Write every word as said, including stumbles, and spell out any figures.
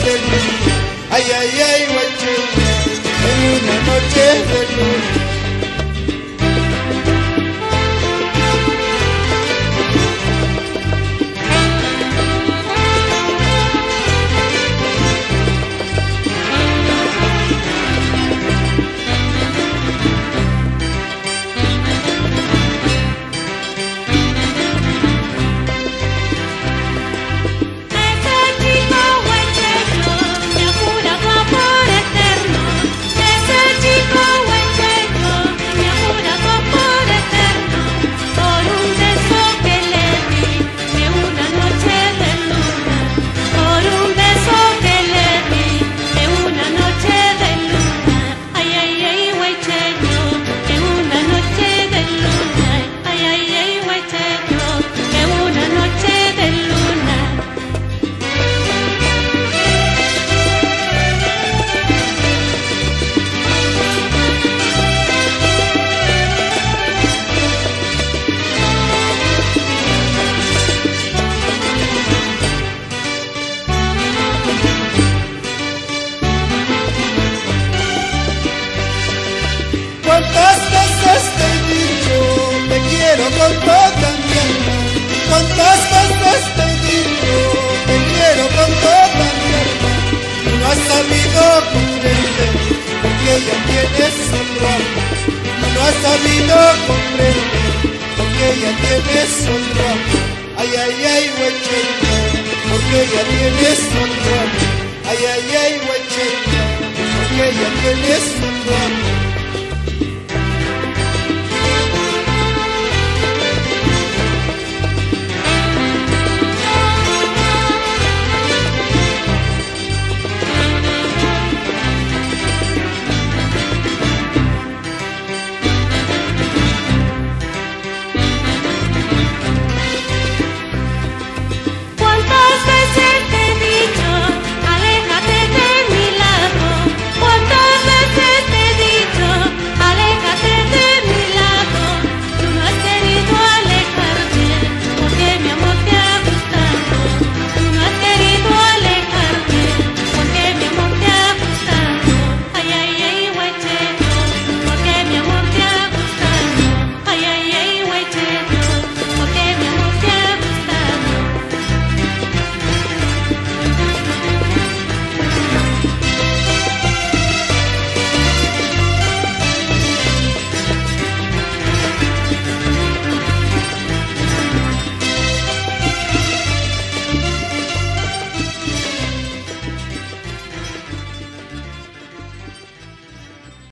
de luna. Ay, ay, ay, huacheña, en una noche de luna. ¿Cuántas veces te he dicho te quiero con toda mi alma? ¿Cuántas veces te he dicho te quiero con toda mi alma? Y no has sabido comprender porque ya tienes otro alma. Y no has sabido comprender porque ya tienes otro alma. Ay, ay, ay, huacheña, porque ya tienes otro alma. Ay, ay, ay, huacheña, porque ya tienes otro alma.